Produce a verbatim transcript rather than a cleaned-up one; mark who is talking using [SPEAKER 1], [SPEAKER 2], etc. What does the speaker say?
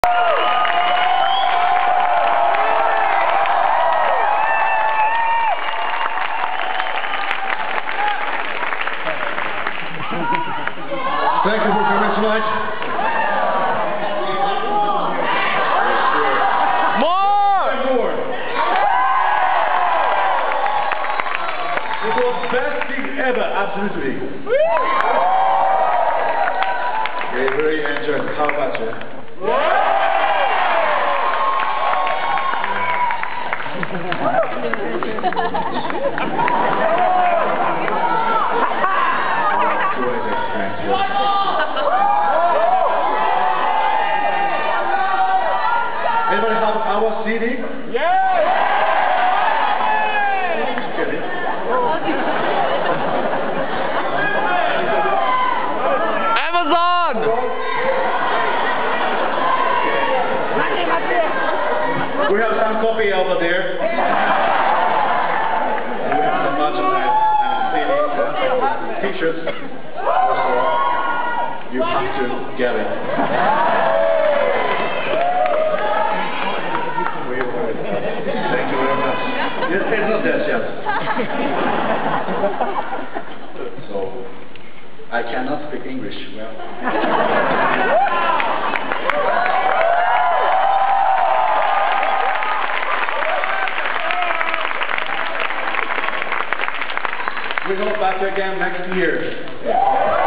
[SPEAKER 1] Thank you for coming tonight.
[SPEAKER 2] More!
[SPEAKER 1] More! It was best gig ever, absolutely. We really enjoyed. How about you? Anybody have our C D?
[SPEAKER 2] Yeah!
[SPEAKER 1] Get it?
[SPEAKER 2] Amazon!
[SPEAKER 1] We have some copy over there. We have some bunch of uh, C Ds, uh, T-shirts. Also, you have to get it. Thank you very much. It's, it's not dead yet. So, I cannot speak English well. We go back again next year.